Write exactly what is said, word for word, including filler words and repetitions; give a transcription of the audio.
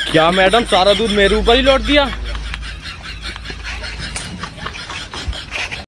क्या मैडम, सारा दूध मेरे ऊपर ही लौट दिया?